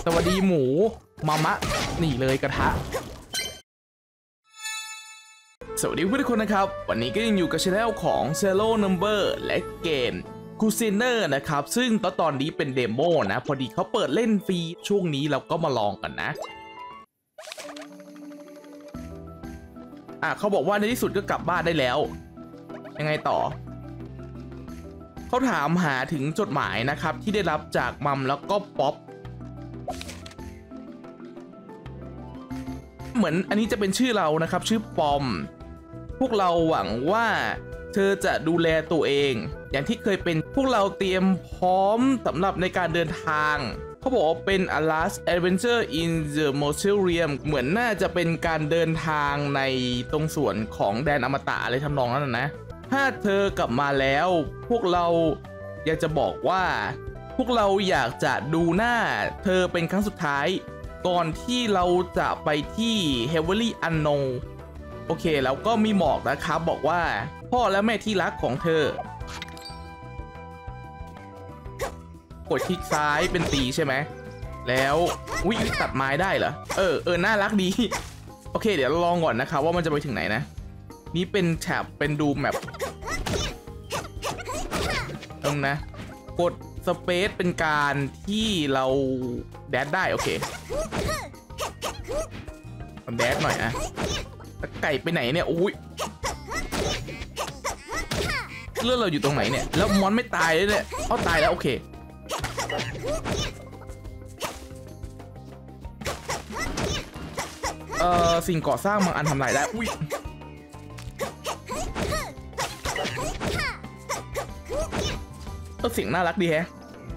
สวัสดีหมูมามะนี่เลยกระทะสวัสดีทุกคนนะครับวันนี้ก็ยังอยู่กับช่องของ Zero Number และเกม Cuisiner นะครับซึ่งตอนนี้เป็นเดโมนะพอดีเขาเปิดเล่นฟรีช่วงนี้เราก็มาลองกันนะเขาบอกว่าในที่สุดก็กลับบ้านได้แล้วยังไงต่อเขาถามหาถึงจดหมายนะครับที่ได้รับจากมัมแล้วก็ป๊อปเหมือนอันนี้จะเป็นชื่อเรานะครับชื่อปอมพวกเราหวังว่าเธอจะดูแลตัวเองอย่างที่เคยเป็นพวกเราเตรียมพร้อมสำหรับในการเดินทางเขาบอกว่าเป็น A Last Adventure in the Mausoleum เหมือนน่าจะเป็นการเดินทางในตรงส่วนของแดนอมตะอะไรทำนองนั้นนะถ้าเธอกลับมาแล้วพวกเราอยากจะบอกว่าพวกเราอยากจะดูหน้าเธอเป็นครั้งสุดท้ายก่อนที่เราจะไปที่ Heavily Unknown โอเคแล้วก็มีหมอกนะครับบอกว่าพ่อและแม่ที่รักของเธอกดคลิกซ้ายเป็นตีใช่ไหมแล้วอุ๊ยตัดไม้ได้เหรอน่ารักดีโอเคเดี๋ยวลองก่อนนะครับว่ามันจะไปถึงไหนนะนี่เป็นแท็บเป็นดูแมปตรงนะกดสเปซเป็นการที่เราแดดได้โอเคแดดหน่อยนะไก่ไปไหนเนี่ยอุ้ยเลือดเราอยู่ตรงไหนเนี่ยแล้วมอนไม่ตายเลยเนี่ยเขาตายแล้วโอเคสิ่งก่อสร้างบางอันทำลายได้อุ้ยเสียงน่ารักดีแฮะ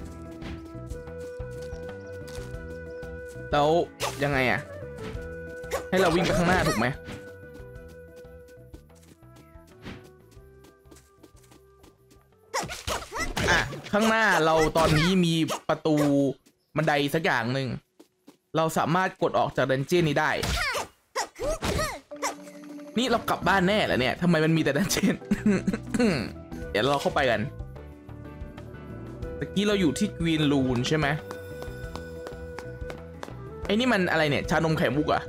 แล้วยังไงอะให้เราวิ่งไปข้างหน้าถูกไหมข้างหน้าเราตอนนี้มีประตูบันไดสักอย่างหนึ่งเราสามารถกดออกจากดันเจี้ยนนี้ได้นี่เรากลับบ้านแน่เหรอเนี่ยทำไมมันมีแต่ดันเจี้ยน เดี๋ยวเราเข้าไปกันตะกี้เราอยู่ที่กรีนรูนใช่ไหมไอ้นี่มันอะไรเนี่ยชานมไข่มุกอะ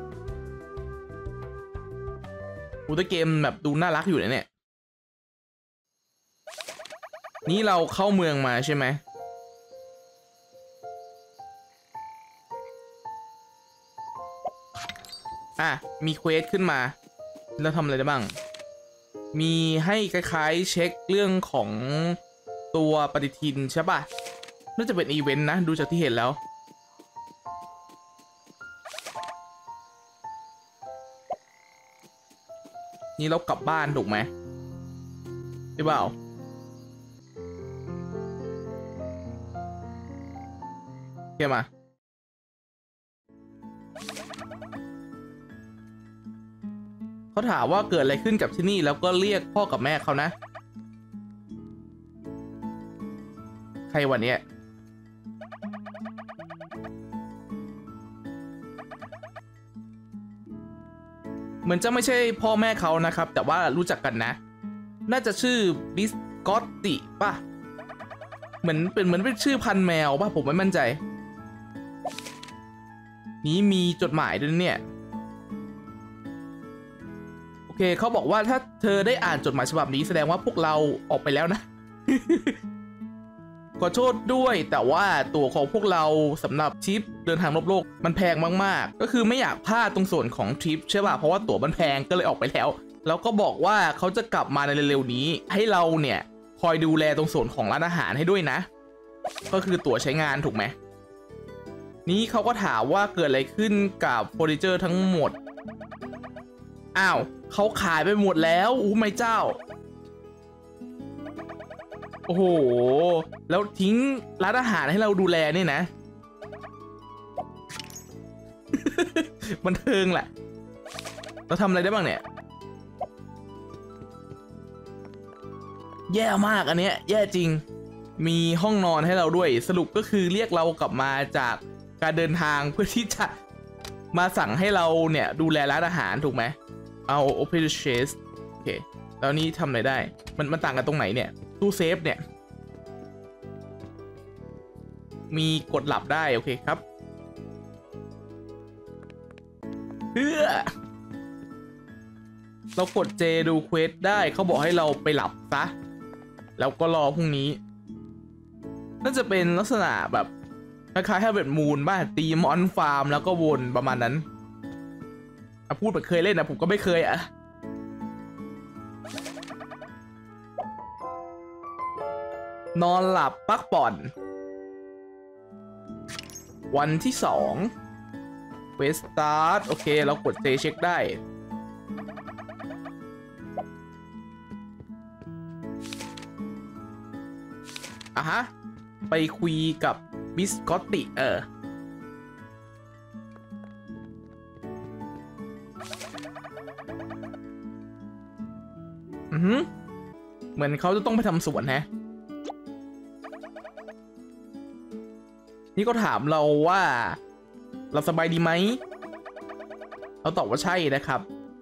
ตัวเกมแบบดูน่ารักอยู่เนี่ยนี่เราเข้าเมืองมาใช่ไหมมีเควสขึ้นมาแล้วทำอะไรได้บ้างมีให้คล้ายๆเช็คเรื่องของตัวปฏิทินใช่ป่ะน่าจะเป็นอีเวนต์นะดูจากที่เห็นแล้วนี่เรากลับบ้านถูกไหมใช่เปล่าโอเคมาเขาถามว่าเกิดอะไรขึ้นกับที่นี่แล้วก็เรียกพ่อกับแม่เขานะใครวันนี้เหมือนจะไม่ใช่พ่อแม่เขานะครับแต่ว่ารู้จักกันนะน่าจะชื่อบิสกอตติป่ะเหมือนเป็นชื่อพันธุ์แมวป่ะผมไม่มั่นใจนี้มีจดหมายด้วยเนี่ยโอเคเขาบอกว่าถ้าเธอได้อ่านจดหมายฉบับนี้แสดงว่าพวกเราออกไปแล้วนะ ขอโทษด้วยแต่ว่าตั๋วของพวกเราสำหรับทริปเดินทางรอบโลกมันแพงมากๆก็คือไม่อยากพลาดตรงส่วนของทริปใช่ป่ะเพราะว่าตั๋วมันแพงก็เลยออกไปแล้วก็บอกว่าเขาจะกลับมาในเร็วๆนี้ให้เราเนี่ยคอยดูแลตรงส่วนของร้านอาหารให้ด้วยนะก็คือตั๋วใช้งานถูกไหมนี้เขาก็ถามว่าเกิดอะไรขึ้นกับเฟอร์นิเจอร์ทั้งหมดอ้าวเขาขายไปหมดแล้วไม่เจ้าโอ้โหแล้วทิ้งร้านอาหารให้เราดูแลเนี่ยนะ บันเทิงแหละเราทำอะไรได้บ้างเนี่ยแย่มากอันเนี้ยแย่จริงมีห้องนอนให้เราด้วยสรุปก็คือเรียกเรากลับมาจากการเดินทางเพื่อที่จะมาสั่งให้เราเนี่ยดูแลร้านอาหารถูกไหมเอา Open Chest โอเคแล้วนี่ทำอะไรได้มันต่างกันตรงไหนเนี่ยตู้เซฟเนี่ยมีกดหลับได้โอเคครับเพื่อเรากด J ดูเควสได้เขาบอกให้เราไปหลับซะแล้วก็รอพรุ่งนี้น่าจะเป็นลักษณะแบบคล้ายๆให้แบบมูนบ้างตีมอนฟาร์มแล้วก็วนประมาณนั้นพูดแบบเคยเล่นนะผมก็ไม่เคยนอนหลับพักผ่อนวันที่2เควสตาร์ทโอเคเรากดเช็คได้ฮะไปคุยกับบิสกอตติเหมือนเขาจะต้องไปทำสวนฮะนี่ก็ถามเราว่าเราสบายดีไหมเราตอบว่าใช่นะครับ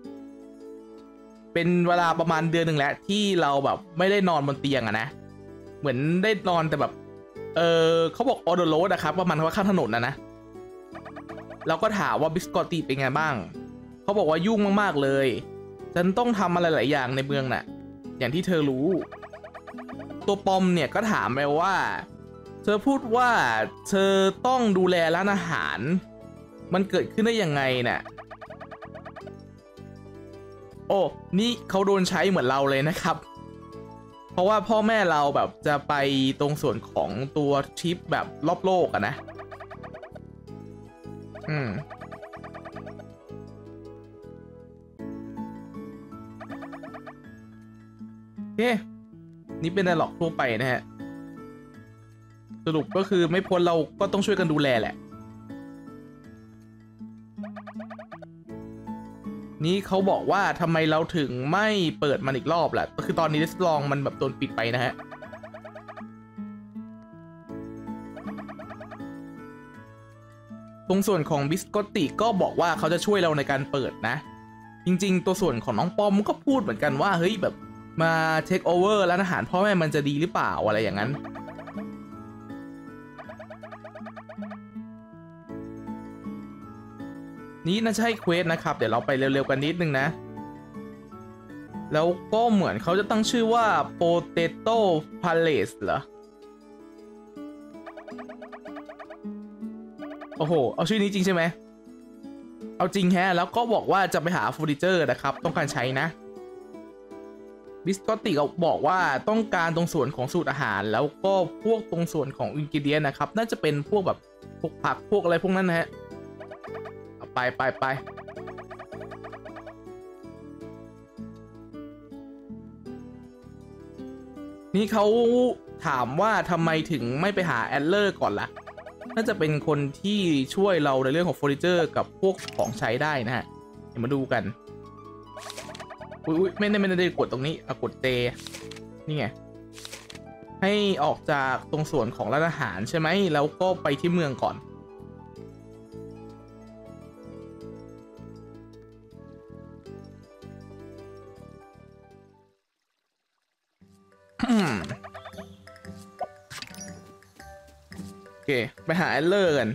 เป็นเวลาประมาณเดือนหนึ่งแล้วที่เราแบบไม่ได้นอนบนเตียงนะเหมือนได้นอนแต่แบบเขาบอกออเดอร์โรดนะครับว่ามันว่าข้างถนนนะเราก็ถามว่าบิสกอตตีเป็นไงบ้างเขาบอกว่ายุ่งมากๆเลยฉันต้องทำอะไรหลายอย่างในเมืองน่ะอย่างที่เธอรู้ตัวปอมเนี่ยก็ถามไปว่าเธอพูดว่าเธอต้องดูแลร้านอาหารมันเกิดขึ้นได้ยังไงน่ะโอ้นี่เขาโดนใช้เหมือนเราเลยนะครับเพราะว่าพ่อแม่เราแบบจะไปตรงส่วนของตัวทริปแบบรอบโลกอะนะโอเคนี่เป็นไดร็อกทั่วไปนะฮะสรุปก็คือไม่พ้นเราก็ต้องช่วยกันดูแลแหละนี่เขาบอกว่าทำไมเราถึงไม่เปิดมันอีกรอบแหละก็คือตอนนี้ดิสลองมันแบบโดนปิดไปนะฮะตรงส่วนของบิสกอตติก็บอกว่าเขาจะช่วยเราในการเปิดนะจริงๆตัวส่วนของน้องปอมก็พูดเหมือนกันว่าเฮ้ยแบบมาเทคโอเวอร์ร้านอาหารพ่อแม่มันจะดีหรือเปล่าอะไรอย่างนั้นนี่น่าจะใช่เควสนะครับเดี๋ยวเราไปเร็วๆกันนิดนึงนะแล้วก็เหมือนเขาจะตั้งชื่อว่า Potato Palace เหรอโอ้โหเอาชื่อนี้จริงใช่ไหมเอาจริงแฮะแล้วก็บอกว่าจะไปหาเฟอร์นิเจอร์นะครับต้องการใช้นะบิสกอตติก็บอกว่าต้องการตรงส่วนของสูตรอาหารแล้วก็พวกตรงส่วนของอินกิเดียนนะครับน่าจะเป็นพวกแบบพวกผักพวกอะไรพวกนั้นนะฮะไปนี่เขาถามว่าทำไมถึงไม่ไปหาแอดเลอร์ก่อนล่ะน่าจะเป็นคนที่ช่วยเราในเรื่องของเฟอร์นิเจอร์กับพวกของใช้ได้นะฮะเดี๋ยวมาดูกันอุ้ยไม่ได้กดตรงนี้กดเตนี่ไงให้ออกจากตรงส่วนของร้านอาหารใช่ไหมแล้วก็ไปที่เมืองก่อนโอเคไปหาแอดเลอร์กัน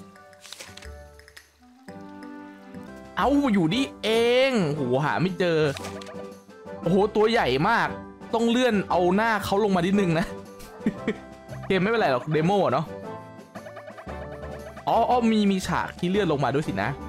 เอาอยู่นี่เองโหหาไม่เจอโอ้โหตัวใหญ่มากต้องเลื่อนเอาหน้าเขาลงมานิดนึงนะเกมไม่เป็นไรหรอกเดโมเนาะอ๋อมีฉากที่เลื่อนลงมาด้วยสินะ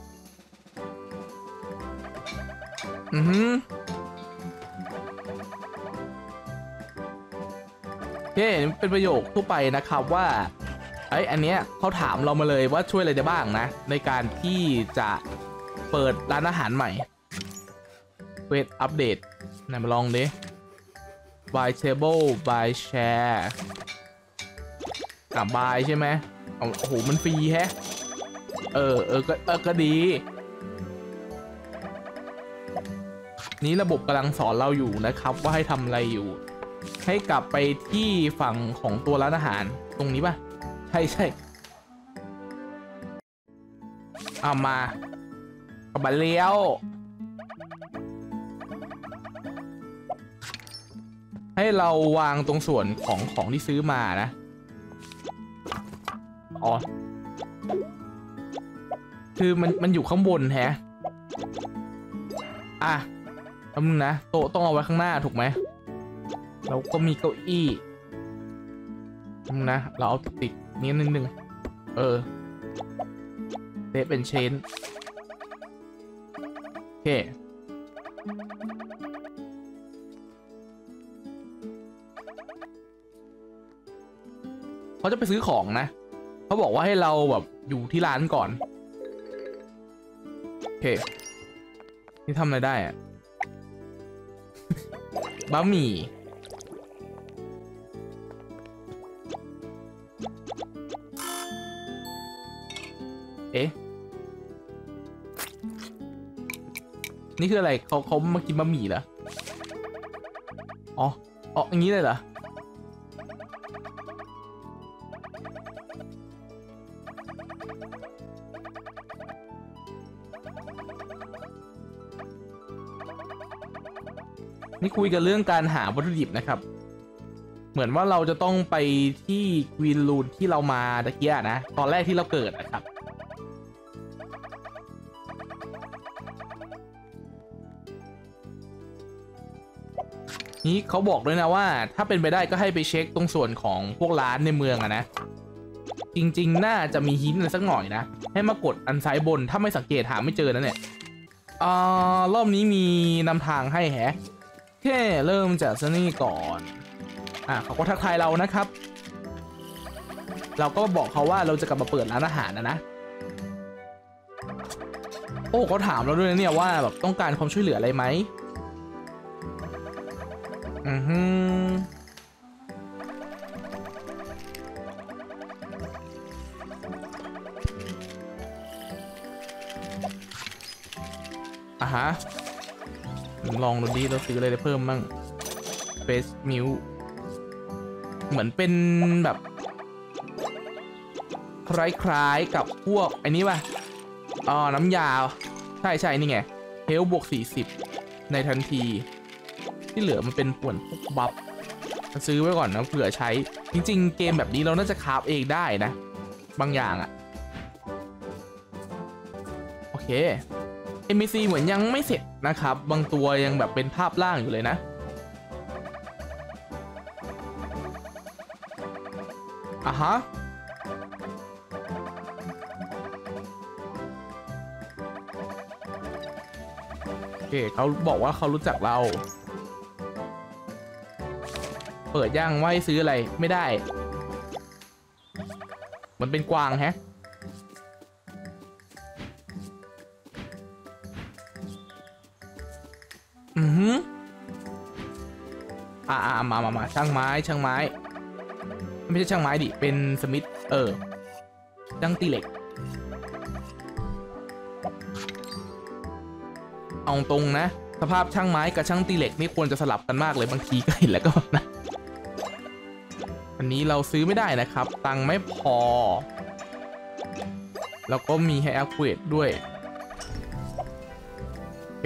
โอเคเป็นประโยคทั่วไปนะครับว่าอันเนี้ยเขาถามเรามาเลยว่าช่วยอะไรได้บ้างนะในการที่จะเปิดร้านอาหารใหม่เวทอัปเดตไหนมาลองดิ buy table buy share buy ใช่ไหมโอ้โหมันฟรีแฮะก็ดีนี้ระบบกำลังสอนเราอยู่นะครับว่าให้ทำอะไรอยู่ให้กลับไปที่ฝั่งของตัวร้านอาหารตรงนี้ป่ะใช่มากลับมาเลี้ยวให้เราวางตรงส่วนของที่ซื้อมานะอ๋อคือมันอยู่ข้างบนแฮะอ่ะแป๊บนึงนะโต๊ะต้องเอาไว้ข้างหน้าถูกไหมเราก็มีเก้าอี้นะเราเอาติดนี้นิดนึงเซฟเป็นเชนโอเคเขาจะไปซื้อของนะเขาบอกว่าให้เราแบบอยู่ที่ร้านก่อนโอเคนี่ทำอะไรได้อะ บะหมี่เอ๊ะนี่คืออะไรเขามากินบะหมี่เหรออ๋ออย่างนี้เลยเหรอนี่คุยกันเรื่องการหาวัตถุดิบนะครับเหมือนว่าเราจะต้องไปที่กรีนรูนที่เรามาตะเกียนะตอนแรกที่เราเกิดนะครับนี่เขาบอกด้วยนะว่าถ้าเป็นไปได้ก็ให้ไปเช็คตรงส่วนของพวกร้านในเมืองอะนะจริงๆน่าจะมีหินอะไรสักหน่อยนะให้มากดอันซ้ายบนถ้าไม่สังเกตหาไม่เจอนะเนี่ยรอบนี้มีนำทางให้แฮะแค่เริ่มจากซันนี่ก่อนเขาก็ทักทายเรานะครับเราก็บอกเขาว่าเราจะกลับมาเปิดร้านอาหารนะโอ้เขาถามเราด้วยนะเนี่ยว่าแบบต้องการความช่วยเหลืออะไรไหมฮะลองดูดิเราซื้ออะไรได้เพิ่มมั่งเฟสมิลเหมือนเป็นแบบคล้ายๆกับพวกไอ้นี้ป่ะน้ำยาใช่นี่ไงเฮลบวก40ในทันทีที่เหลือมันเป็นป่วนพวกบัฟซื้อไว้ก่อนนะเผื่อใช้จริงๆเกมแบบนี้เราน่าจะคราฟเองได้นะบางอย่างโอเค NPC เหมือนยังไม่เสร็จนะครับบางตัวยังแบบเป็นภาพล่างอยู่เลยนะฮะโอเคเขาบอกว่าเขารู้จักเราเปิดย่างไว้ซื้ออะไรไม่ได้มันเป็นกวางแฮะมาช่างไม้ไม่ใช่ช่างไม้ดิเป็นสมิธช่างตีเหล็กเอาตรงนะสภาพช่างไม้กับช่างตีเหล็กนี่ควรจะสลับกันมากเลยบางทีก็เห็นแล้วก็นะอันนี้เราซื้อไม่ได้นะครับตังค์ไม่พอแล้วก็มีให้อัปเกรดด้วยโอเค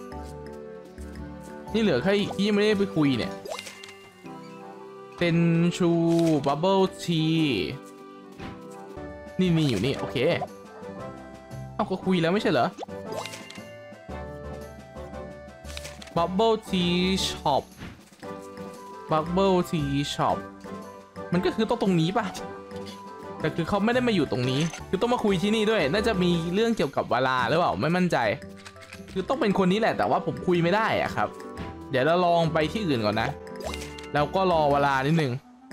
นี่เหลือแค่อีกที่ไม่ได้ไปคุยเนี่ยเป็นชูบับเบิลทีนี่อยู่นี่โอเคก็คุยแล้วไม่ใช่เหรอบับเบิลทีช็อปมันก็คือตรงนี้ป่ะแต่คือเขาไม่ได้มาอยู่ตรงนี้คือต้องมาคุยที่นี่ด้วยน่าจะมีเรื่องเกี่ยวกับเวลาหรือเปล่าไม่มั่นใจคือต้องเป็นคนนี้แหละแต่ว่าผมคุยไม่ได้ครับเดี๋ยวเราลองไปที่อื่นก่อนนะแล้วก็รอเวลานิดนึง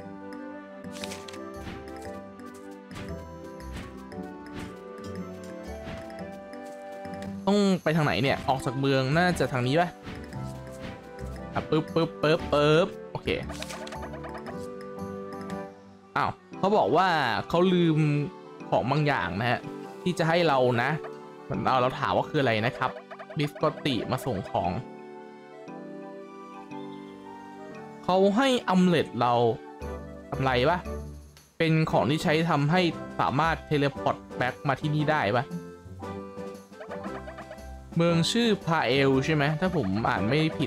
ต้องไปทางไหนเนี่ยออกจากเมืองน่าจะทางนี้ป่ะปึ๊บโอเคเขาบอกว่าเขาลืมของบางอย่างนะฮะที่จะให้เรานะเราถามว่าคืออะไรนะครับบิสกอตติมาส่งของเขาให้อัมเล็ตเราทำไรปะเป็นของที่ใช้ทำให้สามารถเทเลพอร์ตแบ็กมาที่นี่ได้ปะเมืองชื่อพาเอลใช่ไหมถ้าผมอ่านไม่ผิด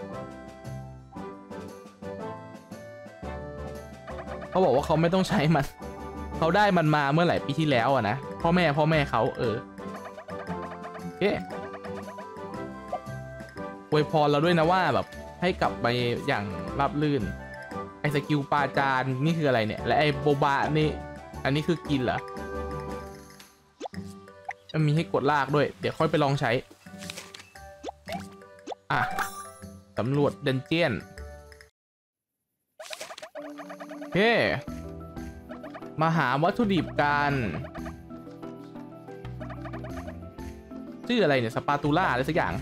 เขาบอกว่าเขาไม่ต้องใช้มันเขาได้มันมาเมื่อหลายปีที่แล้วนะพ่อแม่เขาโอเคอวยพรเราด้วยนะว่าแบบให้กลับไปอย่างราบรื่นไอ้สกิลปาจานนี่คืออะไรเนี่ยและไอ้โบบะนี่อันนี้คือกินเหรอมันมีให้กดลากด้วยเดี๋ยวค่อยไปลองใช้อ่ะสำรวจดันเจียนโอเคมาหาวัตถุดิบกันชื่ออะไรเนี่ยสปาตูล่าอะไรสักอย่าง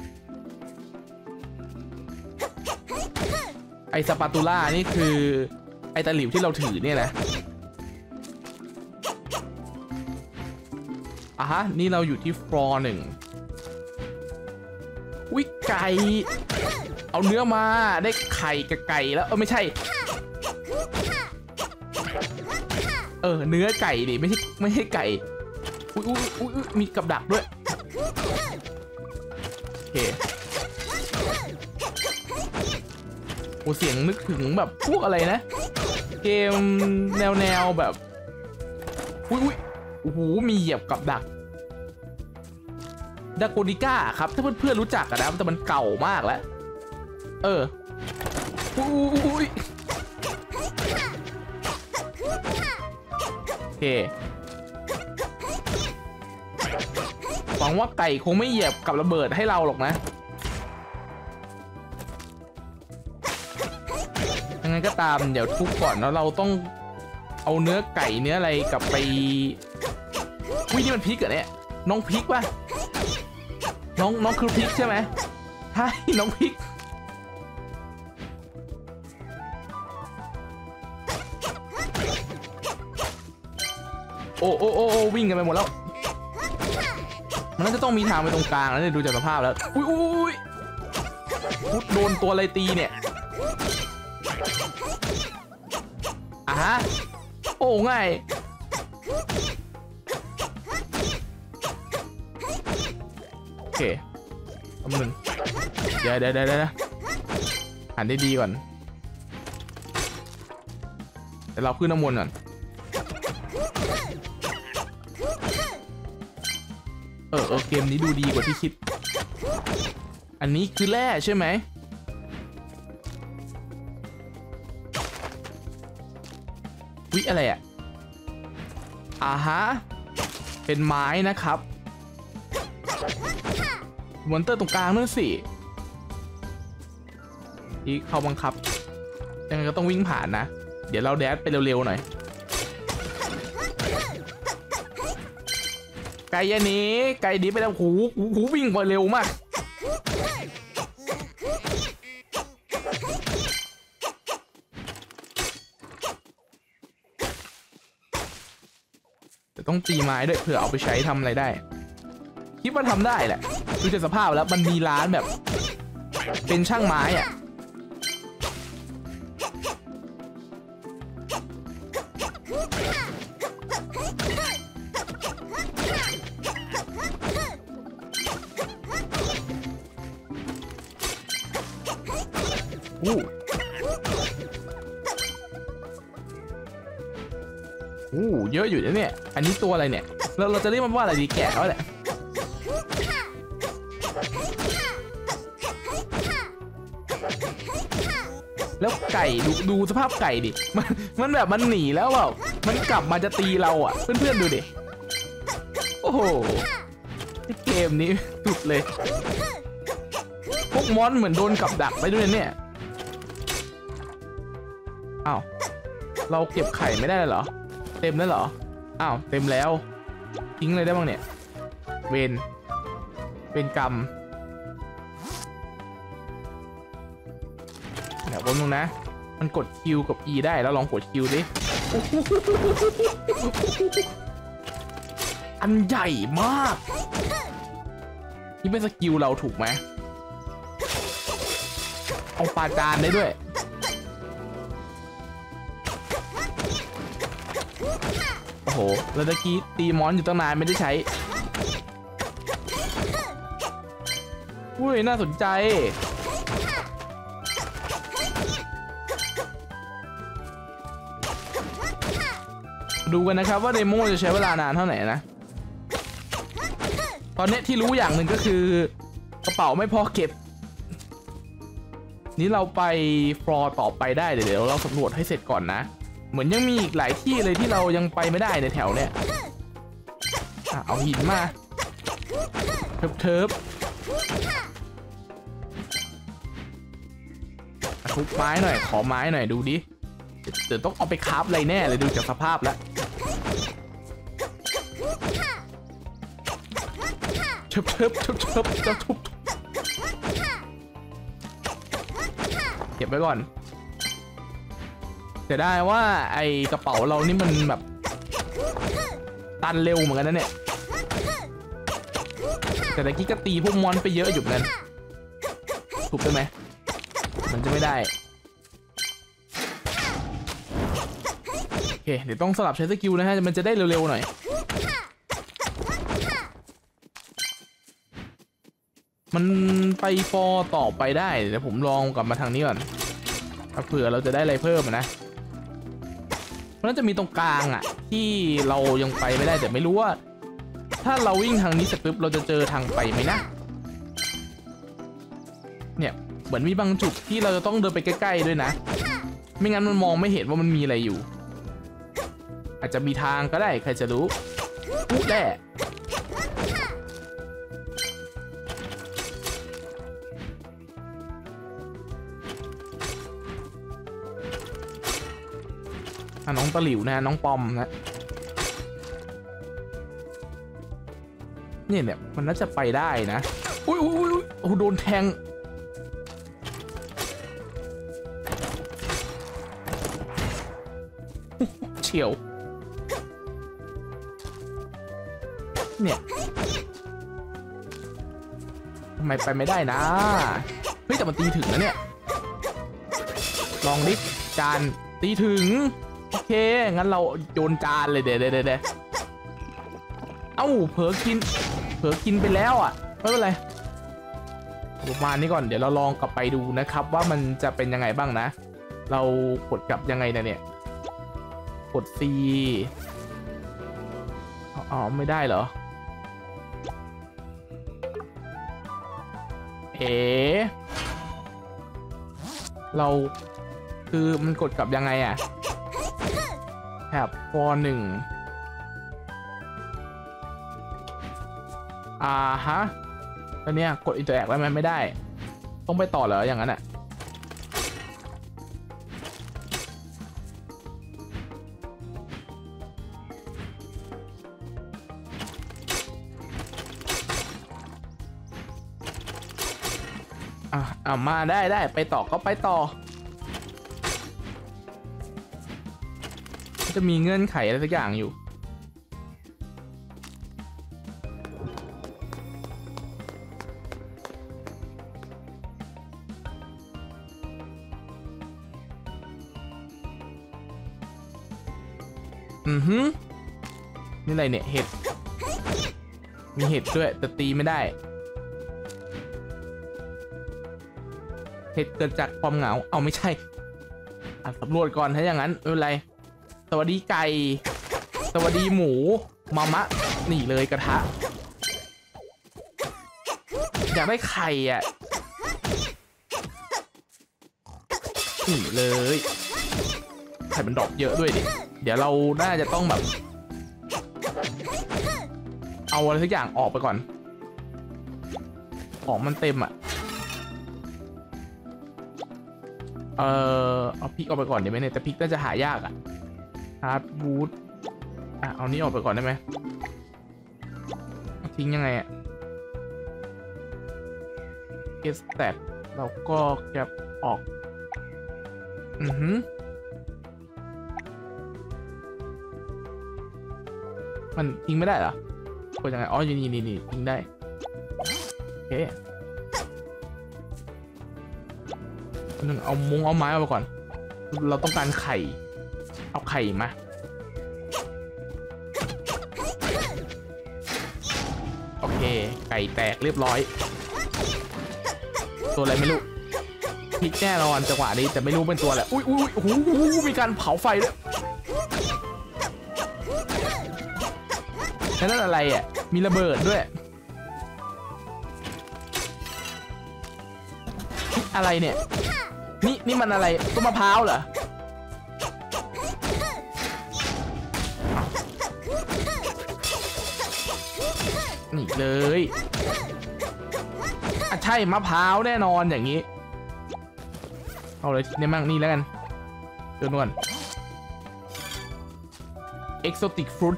ไอสปาตูล่านี่คือไอตะหลิวที่เราถือเนี่ยนะอ่ะฮะนี่เราอยู่ที่ฟลอร์1วิไก่เอาเนื้อมาได้ไข่กับไก่แล้วไม่ใช่เนื้อไก่ดิไม่ใช่ไก่อุ้ยมีกับดักด้วยโอเคโอ้เสียงนึกถึงแบบพวกอะไรนะเกมแนวแบบอุ้ยโอ้โหมีเหยียบกับดักดาโกนิก้าครับถ้าเพื่อนๆรู้จักกันนะแต่มันเก่ามากแล้วอุ้ยโอเคหวังว่าไก่คงไม่เหยียบกับระเบิดให้เราหรอกนะยังไงก็ตามเดี๋ยวทุบก่อนแล้วเราต้องเอาเนื้อไก่เนื้ออะไรกลับไปอุ้ยนี่มันพริกเหรอเนี่ยน้องพริกป่ะน้องคือพริกใช่ไหมใช่น้องพริกโอ้วิ่งกันไปหมดแล้วมันน่าจะต้องมีทางไปตรงกลางแล้วเนี่ยดูจากสภาพแล้วอุ้ยโดนตัวอะไรตีเนี่ยอ่ะฮะโอ้ง่ายโอเคคำหนึ่งเดี๋ยวหันได้ดีก่อนเดี๋ยวเราขึ้นน้ำมนต์ก่อนเกมนี้ดูดีกว่าที่คิดอันนี้คือแร่ใช่ไหมวิอะไรอ่ะฮะเป็นไม้นะครับมอนเตอร์ตรงกลางนั่นสิที่เขาบังคับยังไงก็ต้องวิ่งผ่านนะเดี๋ยวเราแดชไปเร็วๆหน่อยไก่ยันนี้ไก่ดีไปแล้วหูวิ่งไปเร็วมากแต่ต้องตีไม้ด้วยเผื่อเอาไปใช้ทำอะไรได้คิดว่าทำได้แหละดูจากสภาพแล้วมันมีร้านแบบเป็นช่างไม้อ่ะเยอะอยู่นะเนี่ยอันนี้ตัวอะไรเนี่ยเราจะเรียกมันว่าอะไรดีแกะแล้วแหละแล้วไก่ดูสภาพไก่ดิมันแบบมันหนีแล้วเปล่ามันกลับมาจะตีเราอ่ะเพื่อนๆดูดิโอ้โหเกมนี้สุดเลยพวกมอนเหมือนโดนกับดักไปด้วยเนี่ยอ้าวเราเก็บไข่ไม่ได้เหรอเต็มแล้วเหรออ้าวเต็มแล้วทิ้งเลยได้บ้างเนี่ยเวนกรรมเดี๋ยวผมดูนะมันกด Q กับ E ได้แล้วลองกด Q ดิอันใหญ่มากนี่เป็นสกิลเราถูกไหมเอาปาจานได้ด้วยโอ้โหแล้วตะกี้ตีมอนอยู่ตั้งนานไม่ได้ใช้อุ้ยน่าสนใจดูกันนะครับว่าเดโมจะใช้เวลานานเท่าไหร่นะตอนนี้ที่รู้อย่างหนึ่งก็คือกระเป๋าไม่พอเก็บนี้เราไปฟลอร์ต่อไปได้เดี๋ยวเราสำรวจให้เสร็จก่อนนะเหมือนยังมีอีกหลายที่เลยที่เรายังไปไม่ได้ในแถวเนี่ยเอาหินมาเทิบทุบไม้หน่อยขอไม้หน่อยดูดิเดี๋ยวต้องเอาไปคราฟอะไรแน่เลยดูจากสภาพแล้วเทิบจะทุบเก็บไว้ก่อนเสียดายว่าไอกระเป๋าเรานี่มันแบบตันเร็วเหมือนกันนะเนี่ยแต่ตะกี้ก็ตีพวกมอนไปเยอะอยู่เหมือนกันถูกได้ไหมมันจะไม่ได้โอเคเดี๋ยวต้องสลับใช้สกิลนะฮะมันจะได้เร็วๆหน่อยมันไปฟอร์ต่อไปได้เดี๋ยวผมลองกลับมาทางนี้ก่อนเผื่อเราจะได้อะไรเพิ่มนะมันน่าจะมีตรงกลางอ่ะที่เรายังไปไม่ได้แต่ไม่รู้ว่าถ้าเราวิ่งทางนี้เสร็จปุ๊บเราจะเจอทางไปไหมนะเนี่ยเหมือนมีบางจุดที่เราจะต้องเดินไปใกล้ๆด้วยนะไม่งั้นมันมองไม่เห็นว่ามันมีอะไรอยู่อาจจะมีทางก็ได้ใครจะรู้พูดแน่น้องตะหลิวนะน้องปอมนะเนี่ยมันน่าจะไปได้นะอุ้ยโอ้โดนแทงเฉียวเนี่ยทำไมไปไม่ได้นะเฮ้ยแต่มันตีถึงนะเนี่ยลองดิจานตีถึงโอเคงั้นเราโยนจานเลยเดี๋ยวเอ้าเผลอกินไปแล้วอ่ะไม่เป็นไรประมาณนี้ก่อนเดี๋ยวเราลองกลับไปดูนะครับว่ามันจะเป็นยังไงบ้างนะเรากดกลับยังไงนะเนี่ยกด C อ๋อไม่ได้เหรอเราคือมันกดกลับยังไงอะแถบฟอร์1ฮะแล้วเนี่ยกดอินเตอร์แอคแล้วมันไม่ได้ต้องไปต่อเหรออย่างนั้นอะมาได้ไปต่อก็ไปต่อจะมีเงื่อนไขอะไรสักอย่างอยู่นี่อะไรเนี่ยเห็ดมีเห็ดด้วยแต่ตีไม่ได้เหตุเกิดจากความเหงาเอาไม่ใช่สำรวจก่อนถ้าอย่างนั้นไม่เป็นไรสวัสดีไก่สวัสดีหมูมามะนี่เลยกระทะอยากได้ไข่อ่ะนี่เลยไข่มันดอกเยอะด้วยดิเดี๋ยวเราน่าจะต้องแบบเอาอะไรสักอย่างออกไปก่อนของมันเต็มอ่ะเอาพริกออกไปก่อนได้ไหมเนี่ยแต่พริกน่าจะหายากอะฮาร์ดวูดเอานี้ออกไปก่อนได้ไหมทิ้งยังไงอะเกสแตกเราก็แกะออกมันทิ้งไม่ได้เหรอกดยังไงอ๋อนี่ทิ้งได้โอเคเอาไม้เอาไปก่อนเราต้องการไข่เอาไข่มาโอเคไก่แตกเรียบร้อยตัวอะไรไม่รู้พลิกแน่นอนจังหวะนี้แต่ไม่รู้เป็นตัวแหละอุ้ยโอ้โหมีการเผาไฟด้วยนั่นอะไรอ่ะมีระเบิดด้วยอะไรเนี่ยนี่มันอะไรต้นมะพร้าวเหรอนี่เลยอ่ะใช่มะพร้าวแน่นอนอย่างนี้เอาเลยเนี่ยมั่งนี่แล้วกันเดินก่อน Exotic Fruit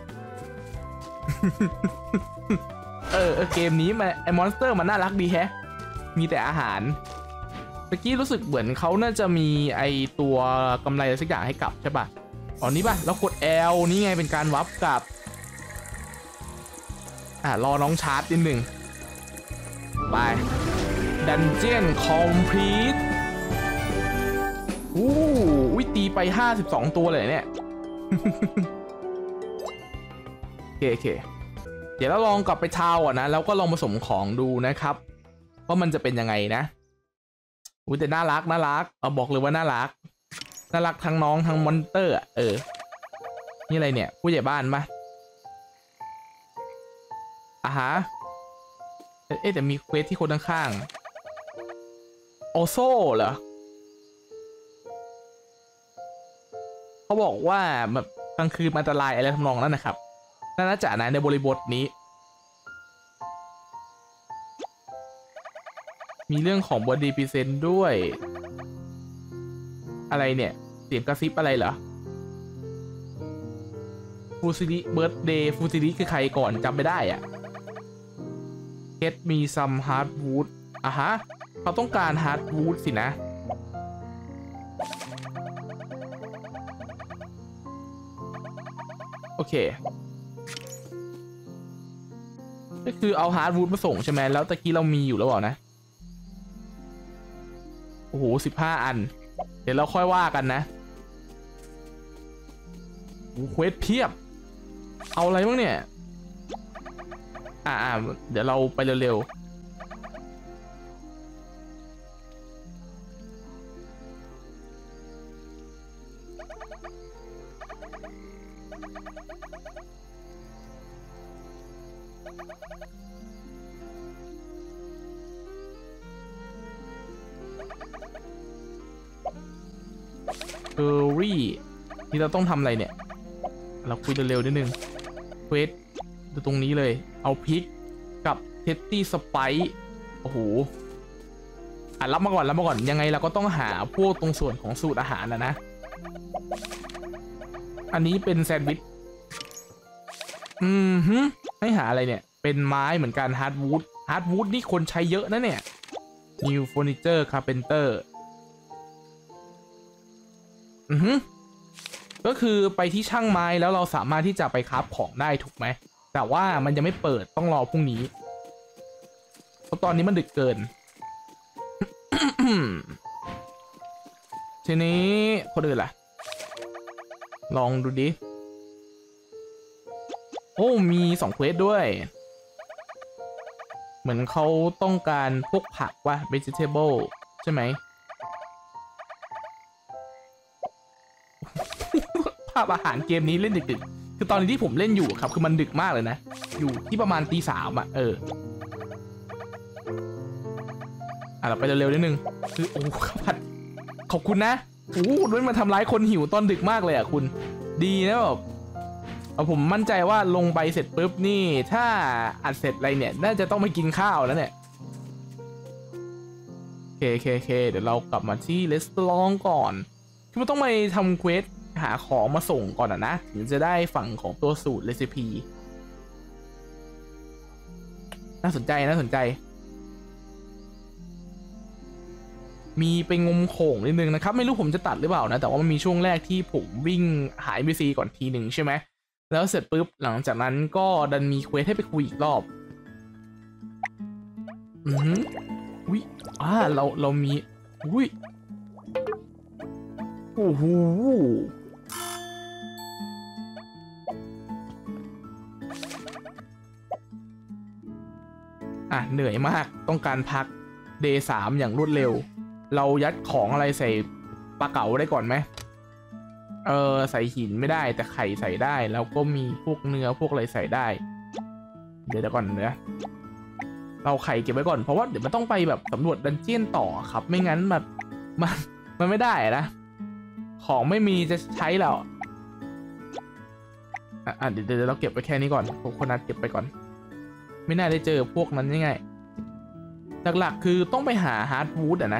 เกมนี้มันไอมอนสเตอร์มันน่ารักดีแฮะมีแต่อาหารเมื่อกี้รู้สึกเหมือนเขาน่าจะมีไอตัวกำไรอะไรสักอย่างให้กลับใช่ป่ะอ๋อนี่ป่ะแล้วกด L นี่ไงเป็นการวับกลับรอน้องชาร์จนิดหนึ่งไปดันเจียนคอมพลีทอุ้ยตีไป52ตัวเลยเนี่ยโอเคเดี๋ยวเราลองกลับไปทาวน์นะแล้วก็ลองผสมของดูนะครับว่ามันจะเป็นยังไงนะอุ้ยแต่น่ารักเอาบอกเลยว่าน่ารักทั้งน้องทั้งมอนเตอร์นี่อะไรเนี่ยผู้ใหญ่บ้านปะฮะแต่มีเควสที่คนข้างๆโอโซ่เหรอเขาบอกว่าแบบกลางคืนอันตรายอะไรทำนองนั้นนะครับน่าจะนะในบริบทนี้มีเรื่องของบอดี้พรีเซนต์ด้วยอะไรเนี่ยเสียงกระซิบอะไรเหรอฟูซิลิเบิร์ธเดย์ฟูซิลิคือใครก่อนจำไม่ได้อ่ะGet me some hardwood ฮะเขาต้องการ hardwood สินะโอเคก็คือเอา hardwood มาส่งใช่ไหมแล้วตะกี้เรามีอยู่แล้วเปล่านะโอ้โห15 อันเดี๋ยวเราค่อยว่ากันนะเควสเพียบเอาอะไรบ้างเนี่ยเดี๋ยวเราไปเร็วเกอรี่ที่เราต้องทำอะไรเนี่ยเราคุยเร็วๆนิดนึงเควสดูตรงนี้เลยเอาพริกกับเทตตี้สไปซ์โอ้โหรับมาก่อนยังไงเราก็ต้องหาพวกตรงส่วนของสูตรอาหารนะอันนี้เป็นแซนด์วิชให้หาอะไรเนี่ยเป็นไม้เหมือนกันฮาร์ดวูดนี่คนใช้เยอะนะเนี่ย New Furniture Carpenter ก็คือไปที่ช่างไม้แล้วเราสามารถที่จะไปคราฟของได้ถูกไหมแต่ว่ามันยังไม่เปิดต้องรอพรุ่งนี้เพราะตอนนี้มันดึกเกิน ทีนี้คนอื่นล่ะลองดูดิโอ้มี2เควสด้วยเหมือนเขาต้องการพวกผักว่า vegetable ใช่ไหมภาพอาหารเกมนี้เล่นดึกๆคือตอนนี้ที่ผมเล่นอยู่ครับคือมันดึกมากเลยนะอยู่ที่ประมาณตี 3อ่ะเราไปเร็วๆนิดนึงคือโอ้ข้าวผัดขอบคุณนะด้วยมาทำร้ายคนหิวตอนดึกมากเลยอ่ะคุณดีนะแบบผมมั่นใจว่าลงไปเสร็จปุ๊บนี่ถ้าอัดเสร็จอะไรเนี่ยน่าจะต้องไปกินข้าวแล้วเนี่ยโอเคเดี๋ยวเรากลับมาที่รีสอร์ทก่อนคือมันต้องไปทำเควสหาของมาส่งก่อนนะถึงจะได้ฝั่งของตัวสูตรเรซิปีน่าสนใจมีไปงมโข่งนิดนึงนะครับไม่รู้ผมจะตัดหรือเปล่านะแต่ว่ามันมีช่วงแรกที่ผมวิ่งหา NPC ก่อนทีหนึ่งใช่ไหมแล้วเสร็จปุ๊บหลังจากนั้นก็ดันมีเควสให้ไปคุยอีกรอบอุ้ยเรามีอุ้ยโอ้โหเหนื่อยมากต้องการพัก Day 3อย่างรวดเร็วเรายัดของอะไรใส่ปลาเก๋าได้ก่อนไหมใส่หินไม่ได้แต่ไข่ใส่ได้แล้วก็มีพวกเนื้อพวกอะไรใส่ได้เดี๋ยวก่อนเนื้อเราไข่เก็บไว้ก่อนเพราะว่าเดี๋ยวมันต้องไปแบบสำรวจดันเจี้ยนต่อครับไม่งั้นแบบมันไม่ได้นะของไม่มีจะใช้แล้วเดี๋ยวเราเก็บไปแค่นี้ก่อนพวกคนนัดเก็บไปก่อนไม่น่าได้เจอพวกนั้นง่ายๆหลักๆคือต้องไปหาฮาร์ดวูดนะ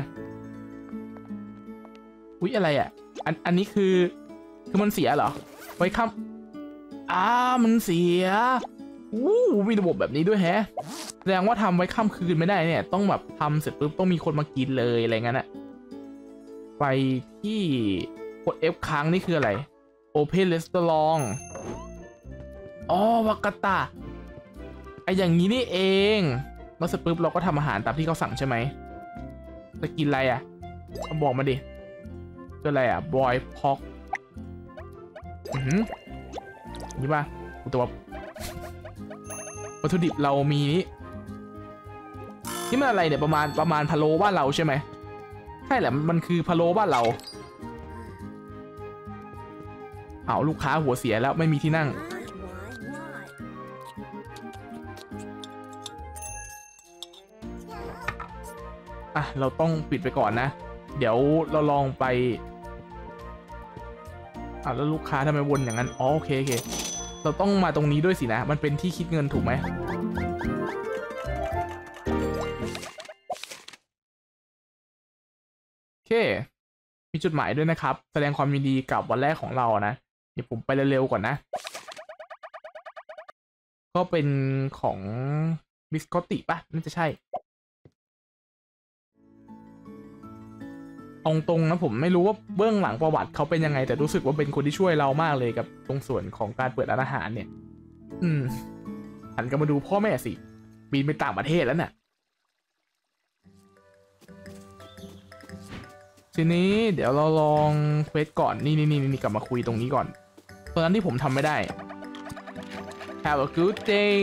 อุ๊ยอะไรอันนี้คือมันเสียเหรอไว้ค่ำมันเสียมีระบบแบบนี้ด้วยแฮะแสดงว่าทำไว้ค่ำคืนไม่ได้เนี่ยต้องแบบทำเสร็จปุ๊บต้องมีคนมากินเลยอะไรเงี้ยนะไปที่กด F ค้างนี่คืออะไร Open Restaurant วากาตาอย่างนี้นี่เองแล้วเสร็จปุ๊บเราก็ทำอาหารตามที่เขาสั่งใช่ไหมจะกินอะไรบอกมาดิก็อะไรบอยพอกนี่ป่ะตัววัตถุดิบเรามีนี่มันอะไรเนี่ยประมาณพะโล้บ้านเราใช่ไหมใช่แหละมันคือพะโล้บ้านเราลูกค้าหัวเสียแล้วไม่มีที่นั่งเราต้องปิดไปก่อนนะเดี๋ยวเราลองไปแล้วลูกค้าทำไมวนอย่างนั้นโอเคเราต้องมาตรงนี้ด้วยสินะมันเป็นที่คิดเงินถูกไหมโอเคมีจุดหมายด้วยนะครับแสดงความยินดีกับวันแรกของเรานะเดี๋ยวผมไปเร็วๆก่อนนะก็เป็นของบิสคอตติป่ะน่าจะใช่ตรงนะผมไม่รู้ว่าเบื้องหลังประวัติเขาเป็นยังไงแต่รู้สึกว่าเป็นคนที่ช่วยเรามากเลยกับตรงส่วนของการเปิดร้านอาหารเนี่ยหันกลับมาดูพ่อแม่สิบินไปต่างประเทศแล้วเนี่ยทีนี้เดี๋ยวเราลองเควสก่อนนี่กลับมาคุยตรงนี้ก่อนตอนนั้นที่ผมทำไม่ได้ Have a good day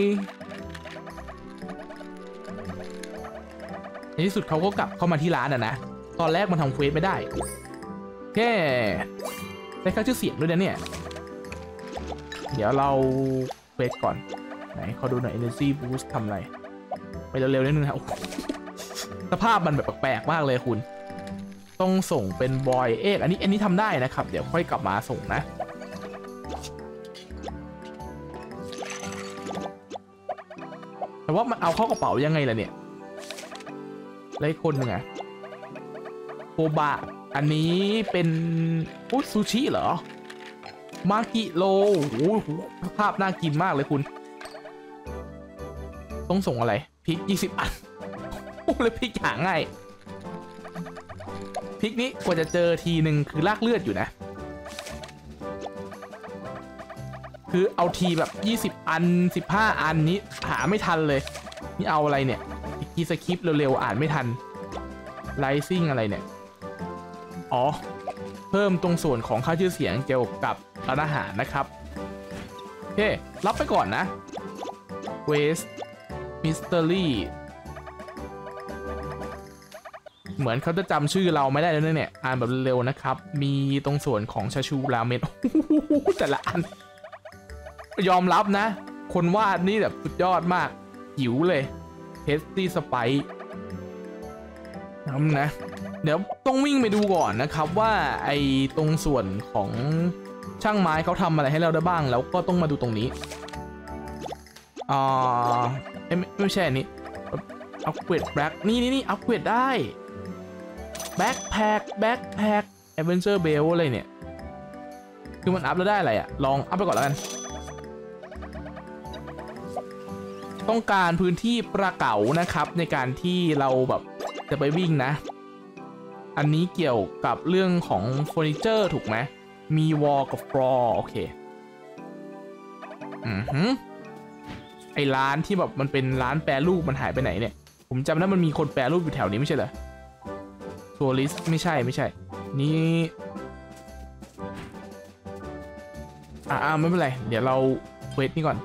ในที่สุดเขาก็กลับเข้ามาที่ร้านนะตอนแรกมันทำเควสไม่ได้แค่ได้ค่าชื่อเสียงด้วยนะเนี่ยเดี๋ยวเราเควสก่อนไหนเขาดูหน่อย Energy Boost ทำอะไรไปเร็วๆนิดนึงครับสภาพมันแบบแปลกๆมากเลยคุณต้องส่งเป็นบอยอันนี้ทำได้นะครับเดี๋ยวค่อยกลับมาส่งนะแต่ว่ามันเอาเข้ากระเป๋ายังไงล่ะเนี่ยแล้วอีกคนหนึ่งโบบะอันนี้เป็นซูชิเหรอมากิโลภาพน่ากินมากเลยคุณต้องส่งอะไรพริก20 อันเลยพริกหาง่ายพริกนี้กว่าจะเจอทีหนึ่งคือลากเลือดอยู่นะคือเอาทีแบบ20 อัน15 อันนี้หาไม่ทันเลยนี่เอาอะไรเนี่ยอีสคริปต์เร็วๆอ่านไม่ทันไลซิ่งอะไรเนี่ยเพิ่มตรงส่วนของค่าชื่อเสียงเกี่ยวกับร้านอาหารนะครับโอเครับไปก่อนนะเวสมิสเตอรี่เหมือนเขาจะจำชื่อเราไม่ได้แล้วเนี่ยอ่านแบบเร็วนะครับมีตรงส่วนของชาชูราเมนแต่ละอันยอมรับนะคนวาดนี่แบบสุดยอดมากหิวเลยเทสตี้สไปซ์นะเดี๋ยวต้องวิ่งไปดูก่อนนะครับว่าไอ้ตรงส่วนของช่างไม้เขาทำอะไรให้เราได้บ้างแล้วก็ต้องมาดูตรงนี้ไม่ใช่อันนี้อัปเกรดแบ็คนี่อัปเกรดได้แบ็คแพ็คแอดเวนเจอร์เบลอะไรเนี่ยคือมันอัพแล้วได้อะไรลองอัพไปก่อนแล้วกันต้องการพื้นที่ประเก๋านะครับในการที่เราแบบจะไปวิ่งนะอันนี้เกี่ยวกับเรื่องของเฟอร์นิเจอร์ถูกไหมมีวอลกับฟลอร์โอเคไอร้านที่แบบมันเป็นร้านแปรรูปมันหายไปไหนเนี่ยผมจำได้มันมีคนแปรรูปอยู่แถวนี้ไม่ใช่เหรอทัวริสไม่ใช่นี่ไม่เป็นไรเดี๋ยวเราเควสนี่ก่อน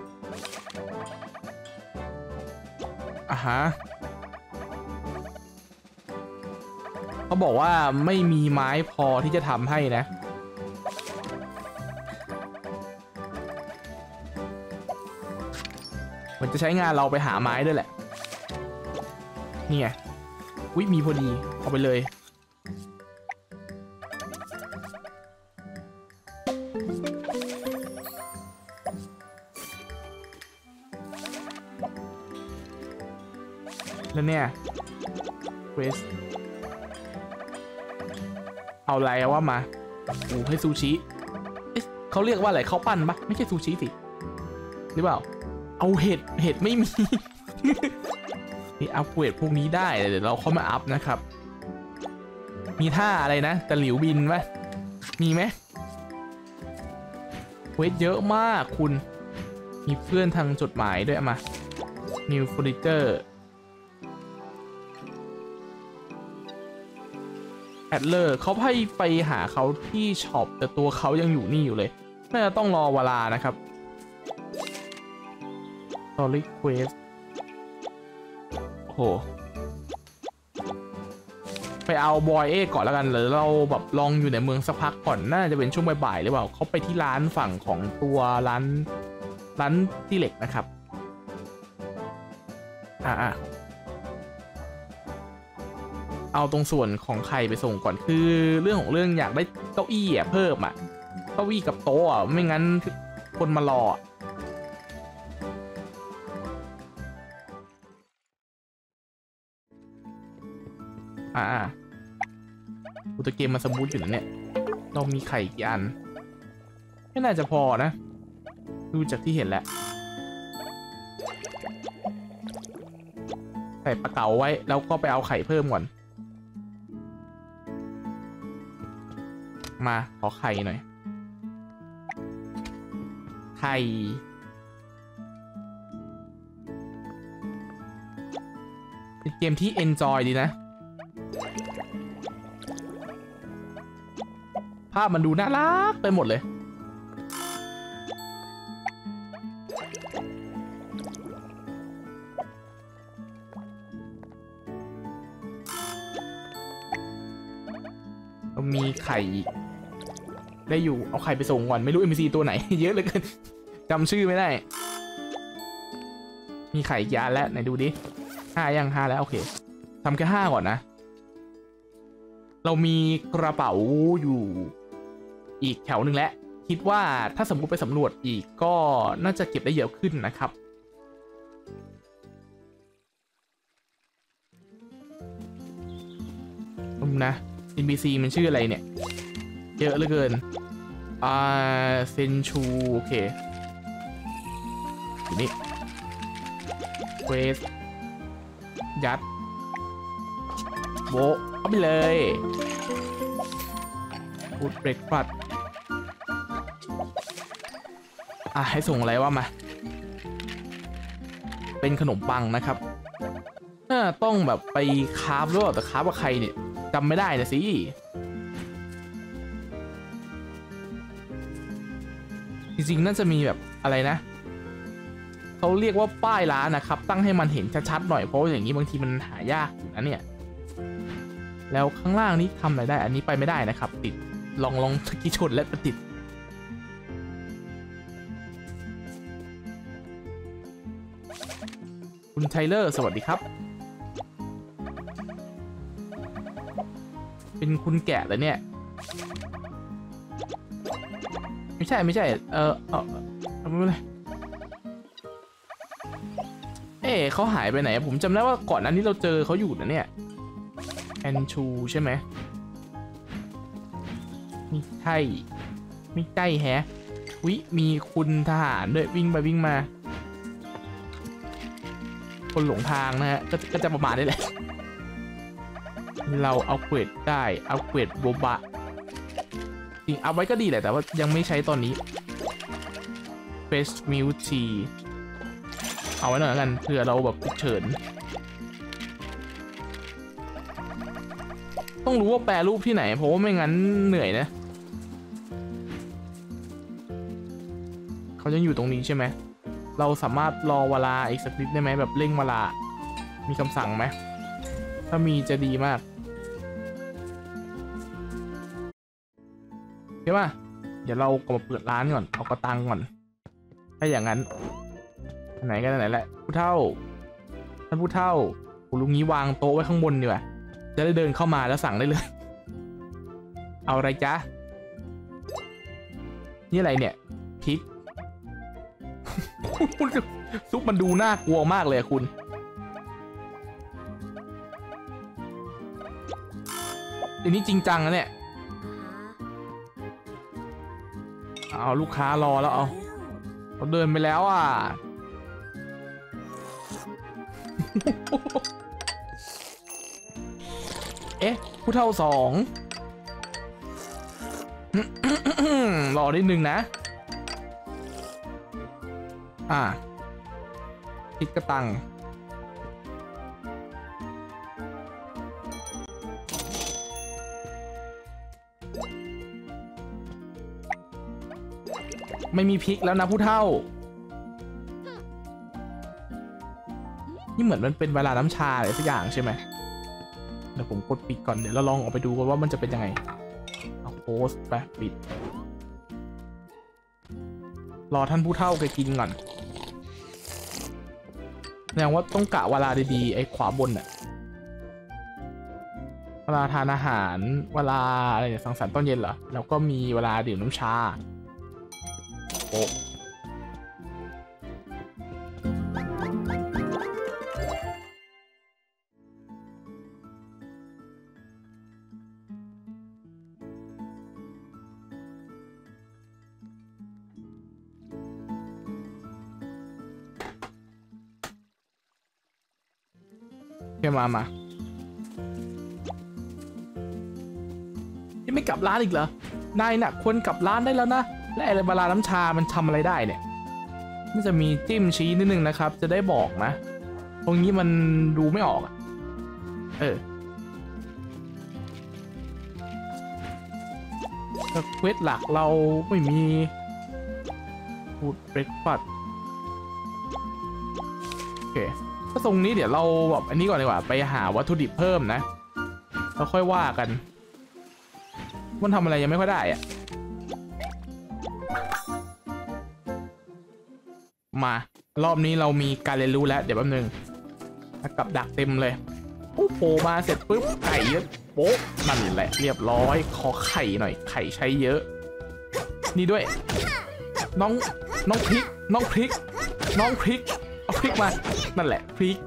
เขาบอกว่าไม่มีไม้พอที่จะทำให้นะมันจะใช้งานเราไปหาไม้ด้วยแหละนี่ไงมีพอดีเอาไปเลยแล้วเนี่ยเควสเอาอะไรว่ามาโอ้ให้ซูชิเขาเรียกว่าอะไรข้าวปั้นปะไม่ใช่ซูชิสิหรือเปล่าเอาเห็ดไม่มี นี่อัพเกรดพวกนี้ได้เดี๋ยวเราเข้ามาอัพนะครับมีท่าอะไรนะตะหลิวบินไหมมีไหมเควสเยอะมากคุณมีเพื่อนทางจดหมายด้วยมา New Furniture แอดเลอร์เขาให้ไปหาเขาที่ช็อปแต่ตัวเขายังอยู่นี่อยู่เลยน่าจะต้องรอเวลานะครับ Story Quest โอ้โหไปเอาบอยก่อนแล้วกันหรือเราแบบลองอยู่ในเมืองสักพักก่อนน่าจะเป็นช่วงบ่ายๆหรือเปล่าเขาไปที่ร้านฝั่งของตัวร้านที่เหล็กนะครับเอาตรงส่วนของใครไปส่งก่อนคือเรื่องของเรื่องอยากได้เก้าอี้เพิ่มเก้าอี้กับโต๊ะไม่งั้นคนมารออุตเกมมาสมูทอยู่นะเนี่ยเรามีไข่กี่อันไม่น่าจะพอนะดูจากที่เห็นแล้วใส่ปลาเก๋าไว้แล้วก็ไปเอาไข่เพิ่มก่อนมาขอไข่หน่อยไข่เป็นเกมที่ enjoy ดีนะภาพมันดูน่ารักไปหมดเลยมีไข่ได้อยู่เอาไข่ไปส่งก่อนไม่รู้ NPC ตัวไหน เยอะเหลือเกินจำชื่อไม่ได้มีไข่กี่อันแล้วไหนดูดิ5 ยัง5แล้วโอเคทำแค่5ก่อนนะเรามีกระเป๋าอยู่อีกแถวหนึ่งแล้วคิดว่าถ้าสมมุติไปสำรวจอีกก็น่าจะเก็บได้เยอะขึ้นนะครับนะ NPC มันชื่ออะไรเนี่ยเยอะเหลือเกินเซนชูโอเคอยู่นี่เควสยัดโบเอาไปเลยฟูดเบรกฟาสต์ให้ส่งอะไรว่ามาเป็นขนมปังนะครับต้องแบบไปคราฟหรือเปล่าแต่คราฟกับใครเนี่ยจำไม่ได้นะสิจริงๆน่าจะมีแบบอะไรนะเขาเรียกว่าป้ายร้านนะครับตั้งให้มันเห็นชัดๆหน่อยเพราะอย่างนี้บางทีมันหายากอยู่นะเนี่ยแล้วข้างล่างนี้ทำอะไรได้อันนี้ไปไม่ได้นะครับติดลองสกิชนและติดคุณไทเลอร์สวัสดีครับเป็นคุณแกะเลยเนี่ยไม่ใช่ไม่เป็นไรเขาหายไปไหนผมจำได้ว่าก่อนหน้านี้เราเจอเขาอยู่นะเนี่ยแอนชูใช่ไหมไม่ใช่แฮะวิมีคุณทหารด้วยวิ่งไปวิ่งมาคนหลงทางนะฮะก็จะประมาณนี้แหละเราเอาเกรดได้เอาเกรดโบบะจริงเอาไว้ก็ดีแหละแต่ว่ายังไม่ใช้ตอนนี้ Fresh Milk Tea เอาไว้หน่อยกันเผื่อเราแบบฉุกเฉินต้องรู้ว่าแปรรูปที่ไหนเพราะว่าไม่งั้นเหนื่อยนะเขายังอยู่ตรงนี้ใช่ไหมเราสามารถรอเวลาอีกสักนิดได้ไหมแบบเร่งเวลามีคำสั่งไหมถ้ามีจะดีมากใช่ป่ะเดี๋ยวเราก็มาเปิดร้านก่อนเอากระตังก่อนถ้าอย่างนั้นไหนกันไหนแหละผู้เฒ่าท่านผู้เฒ่าลุงนี้วางโต๊ะไว้ข้างบนดีกว่าจะได้เดินเข้ามาแล้วสั่งได้เลยเอาอะไรจ๊ะนี่อะไรเนี่ยพริก ซุปมันดูน่ากลัวมากเลยคุณอันนี้จริงจังนะเนี่ยเอาลูกค้ารอแล้วเอาเขาเดินไปแล้วอ่ะ เอ๊ะผู้เฒ่า2 รอนิดนึงนะคิดกระตังไม่มีพริกแล้วนะผู้เฒ่านี่เหมือนมันเป็นเวลาน้ำชาอะไรสักอย่างใช่ไหมเดี๋ยวผมกดปิดก่อนเดี๋ยวเราลองออกไปดูกันว่ามันจะเป็นยังไงเอาโพสต์ไปปิดรอท่านผู้เฒ่าแกกินก่อนแสดงว่าต้องกะเวลาดีๆไอ้ขวาบนน่ะเวลาทานอาหารเวลาอะไรเนี่ยสังสรรค์ตอนเย็นเหรอแล้วก็มีเวลาดื่มน้ำชาโอ้เดี๋ยวมายังไม่กลับร้านอีกเหรอนายน่ะควรกลับร้านได้แล้วนะและไอ้เวลาน้ำชามันทำอะไรได้เนี่ยน่าจะมีจิ้มชี้นิดนึงนะครับจะได้บอกนะตรงนี้มันดูไม่ออกเควสหลักเราไม่มีฟูดเบรคฟาสต์โอเคถ้าตรงนี้เดี๋ยวเราแบบอันนี้ก่อนดีกว่าไปหาวัตถุดิบเพิ่มนะแล้วค่อยว่ากันมันทำอะไรยังไม่ค่อยได้อะมารอบนี้เรามีการเรียนรู้แล้วเดี๋ยวแป๊บนึงกับดักเต็มเลยปุ๊บโผล่มาเสร็จปุ๊บไก่เยอะโป๊ะนั่นแหละเรียบร้อยขอไข่หน่อยไข่ใช้เยอะนี่ด้วยน้องพริกเอาพริกมานั่นแหละพริก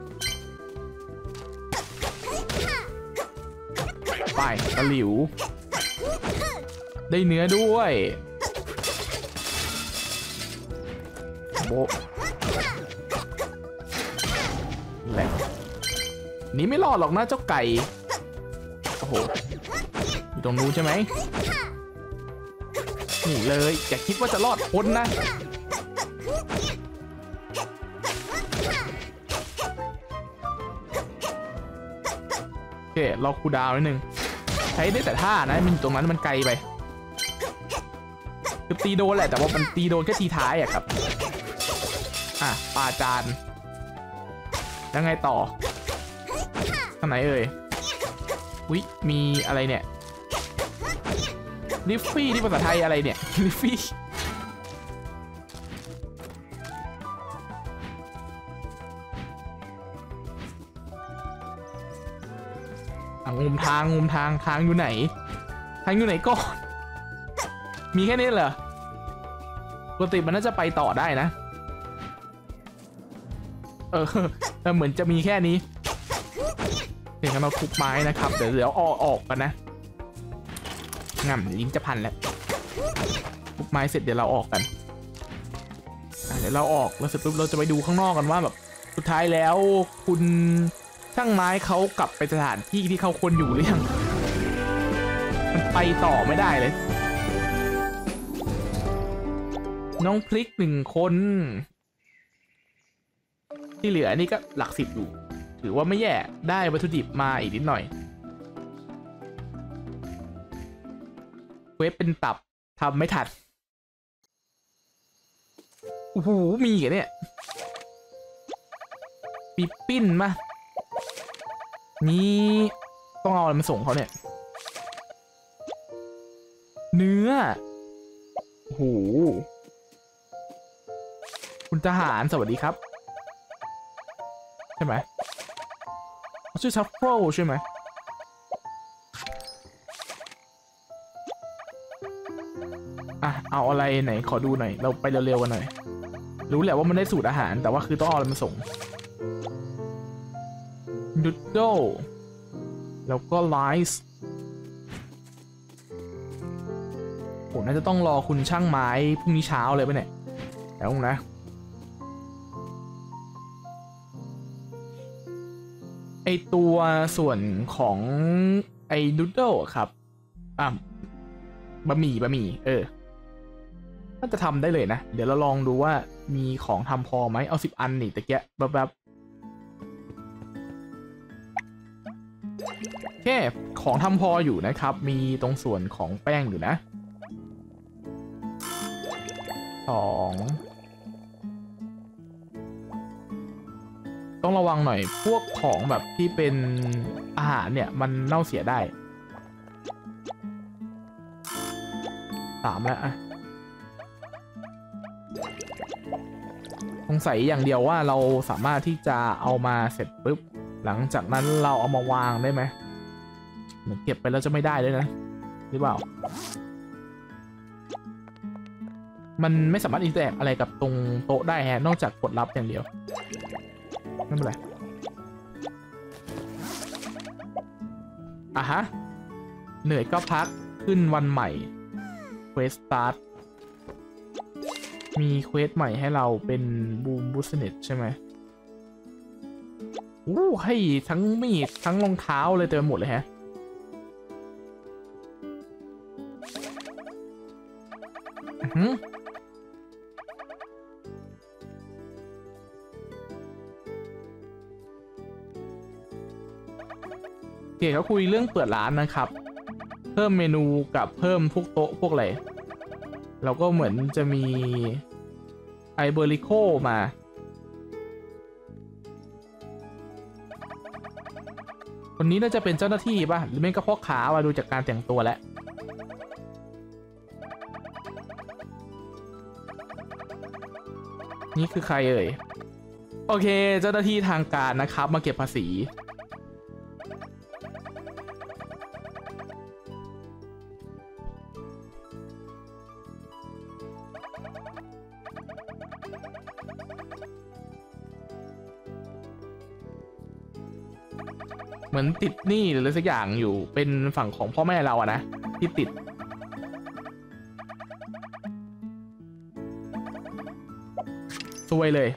ไปตะหลิวได้เนื้อด้วยโบ๊ะแหละนี่ไม่รอดหรอกนะเจ้าไก่โอ้โหอยู่ตรงนู้นใช่ไหมนี่เลยอย่าคิดว่าจะรอดพ้นนะโอเครอคูลดาวน์นิดนึงใช้ได้แต่ท่านะมันตรงนั้นมันไกลไปคือตีโดนแหละแต่ว่ามันตีโดนแค่ทีท้ายอะครับปาจานแล้วไงต่อทางไหนเอ่ยอุ๊ยมีอะไรเนี่ยลิฟฟี่ที่ภาษาไทยอะไรเนี่ยลิฟฟี่งมทางอยู่ไหนก่อนมีแค่นี้เหรอปกติมันน่าจะไปต่อได้นะเหมือนจะมีแค่นี้เดี๋ยวเราทุบไม้นะครับเดี๋ยวออกกันนะง่ำลิ้นจะพันแล้วทุบไม้เสร็จเดี๋ยวเราออกกันเดี๋ยวเราออกแล้วเสร็จปุ๊บเราจะไปดูข้างนอกกันว่าแบบสุดท้ายแล้วคุณช่างไม้เขากลับไปสถานที่ที่เขาควรอยู่หรือยังมันไปต่อไม่ได้เลยน้องพริก1 คนที่เหลือนี่ก็หลัก10อยู่ถือว่าไม่แย่ได้วัตถุดิบมาอีกนิดหน่อยเวฟเป็นตับทำไม่ทันโอ้โหมีเหรอเนี่ยปีปิ้นมานี่ต้องเอาอะไรมาส่งเขาเนี่ยเนื้อโอ้โหคุณทหารสวัสดีครับใช่ไหมชื่อทัฟเฟิลใช่ไหมเอาอะไรไหนขอดูหน่อยเราไปเร็วๆกันหน่อยรู้แหละว่ามันได้สูตรอาหารแต่ว่าคือต้องเอาอะไรมาส่งนูดเดิลแล้วก็ไลซ์โหน่าจะต้องรอคุณช่างไม้พรุ่งนี้เช้าเลยป่ะเนี่ยแล้วนะไอตัวส่วนของไอนูดเดิลครับบะหมี่น่าจะทำได้เลยนะเดี๋ยวเราลองดูว่ามีของทำพอไหมเอา10 อันนี่ตะเกียแบบแค่ของทำพออยู่นะครับมีตรงส่วนของแป้งอยู่นะต้องระวังหน่อยพวกของแบบที่เป็นอาหารเนี่ยมันเน่าเสียได้3แล้วอะสงสัยอย่างเดียวว่าเราสามารถที่จะเอามาเสร็จปุ๊บหลังจากนั้นเราเอามาวางได้ไหมเหมือนเก็บไปแล้วจะไม่ได้เลยนะหรือเปล่ามันไม่สามารถอินเตอร์แอคอะไรกับตรงโต๊ะได้ฮะนอกจากกดรับอย่างเดียวไม่เป็นไรฮะเหนื่อยก็พักขึ้นวันใหม่เควสสตาร์ทมีเควสใหม่ให้เราเป็นบูมบูสเน็ตใช่ไหมให้ทั้งมีดทั้งรองเท้าเลยเต็มหมดเลยฮะโอเคเขาคุยเรื่องเปิดร้านนะครับเพิ่มเมนูกับเพิ่มพวกโต๊ะพวกอะไรเราก็เหมือนจะมีไอเบอริโคมาคนนี้น่าจะเป็นเจ้าหน้าที่ป่ะหรือไม่ก็พ่อค้าว่าดูจากการแต่งตัวแล้วนี่คือใครเอ่ยโอเคเจ้าหน้าที่ทางการนะครับมาเก็บภาษีเหมือนติดหนี้หรืออะไรสักอย่างอยู่เป็นฝั่งของพ่อแม่เราอะนะที่ติดซวยเลย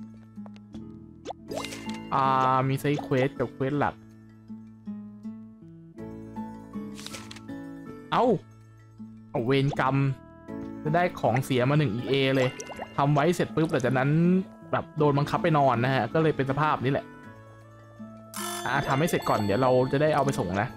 มีไซเควสกับเควสหลักเอาเวรกรรมจะได้ของเสียมา1 EA เลยทำไว้เสร็จปุ๊บหลังจากนั้นแบบโดนบังคับไปนอนนะฮะก็เลยเป็นสภาพนี้แหละทำให้เสร็จก่อนเดี๋ยวเราจะได้เอาไปส่งนะ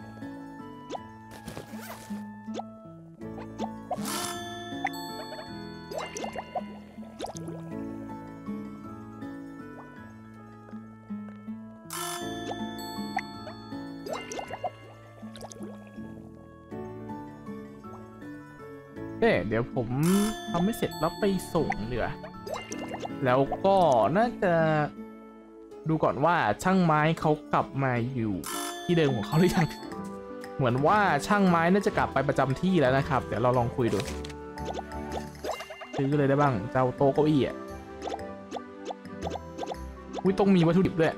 เดี๋ยวผมทำให้เสร็จแล้วไปส่งเดี๋ยวแล้วก็น่าจะดูก่อนว่าช่างไม้เขากลับมาอยู่ที่เดิมของเขาหรือยังเหมือนว่าช่างไม้น่าจะกลับไปประจำที่แล้วนะครับเดี๋ยวเราลองคุยดูซื้อเลยได้บ้างเจ้าโต๊ะเก้าอี้อ่ะต้องมีวัตถุดิบด้วย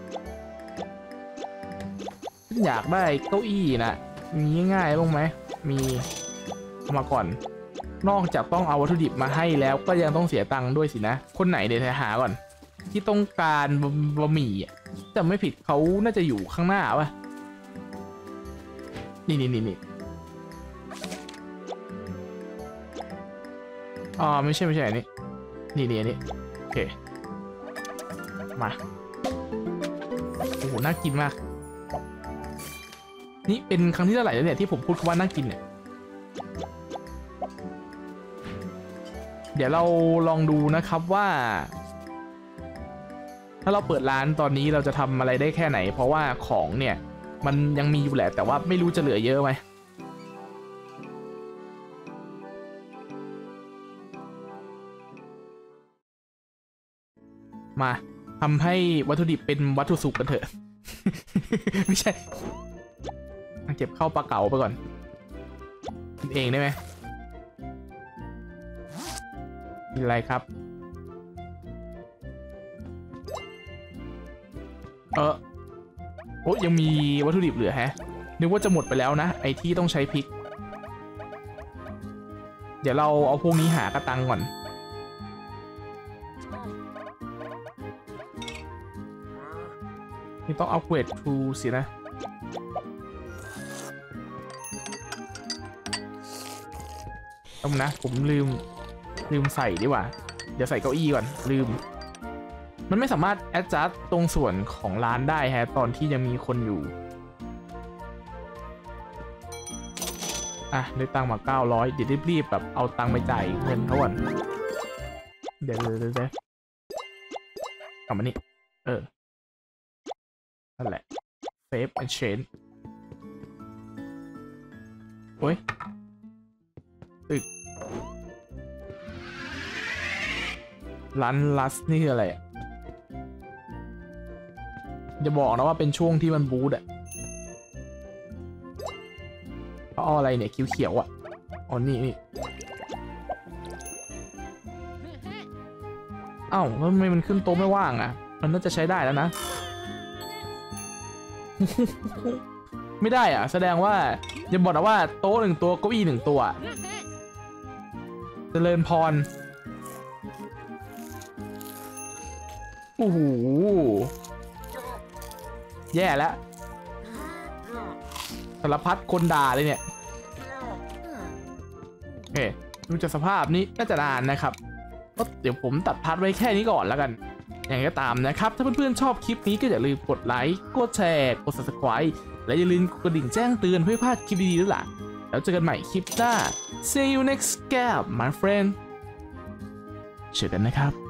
อยากได้เก้าอี้นะมีง่ายๆบ้างไหมมีเอามาก่อนนอกจากต้องเอาวัตถุดิบมาให้แล้วก็ยังต้องเสียตังค์ด้วยสินะคนไหนเดี๋ยวหาก่อนที่ต้องการบะหมี่จะไม่ผิดเขาน่าจะอยู่ข้างหน้าป่ะนี่ไม่ใช่อันนี้นี่อันนี้โอเคมาโอ้โหน่ากินมากนี่เป็นครั้งที่เท่าไหร่แล้วเนี่ยที่ผมพูดว่าน่ากินเนี่ยเดี๋ยวเราลองดูนะครับว่าถ้าเราเปิดร้านตอนนี้เราจะทำอะไรได้แค่ไหนเพราะว่าของเนี่ยมันยังมีอยู่แหละแต่ว่าไม่รู้จะเหลือเยอะไหมมาทำให้วัตถุดิบเป็นวัตถุสุกกันเถอะ ไม่ใช่เก็บเข้าปลาเก๋าไปก่อนกินเองได้ไหมกินอะไรครับโอ้ยังมีวัตถุดิบเหลือแฮะนึกว่าจะหมดไปแล้วนะไอที่ต้องใช้พริกเดี๋ยวเราเอาพวกนี้หากระตังก่อนนี่ต้องอัปเกรดทูสินะต้องนะผมลืมใส่ดีกว่าเดี๋ยวใส่เก้าอี้ก่อนลืมมันไม่สามารถ adjust ตรงส่วนของร้านได้ฮะตอนที่ยังมีคนอยู่ได้ตังค์มา900เดี๋ยวรีบแบบเอาตังค์ไปจ่ายเงินเขาก่อนเดี๋ยวกลับมานี่นั่นแหละ save and change โอ้ยร้านลัสนี่คืออะไรจะบอกนะว่าเป็นช่วงที่มันบูทเขาเอาอะไรเนี่ยเขียวอ่ะอ๋อนี่เอ้าแล้วทำไมมันขึ้นโต๊ะไม่ว่างอ่ะมันน่าจะใช้ได้แล้วนะ ไม่ได้อ่ะแสดงว่าอย่าบอกนะว่าโต๊ะ1ตัวเก้าอี้1ตัวเจริญพรโอ้โหแย่แล้วสารพัดคนด่าเลยเนี่ยโอเคดูจากสภาพนี้น่าจะนานนะครับก็เดี๋ยวผมตัดพาร์ทไว้แค่นี้ก่อนแล้วกันอย่างไรก็ตามนะครับถ้าเพื่อนๆชอบคลิปนี้ก็อย่าลืมกดไลค์กดแชร์กด Subscribe และอย่าลืมกดกระดิ่งแจ้งเตือนเพื่อไม่พลาดคลิปดีๆด้วยล่ะแล้วเจอกันใหม่คลิปหน้า See you next game my friend เจอกันนะครับ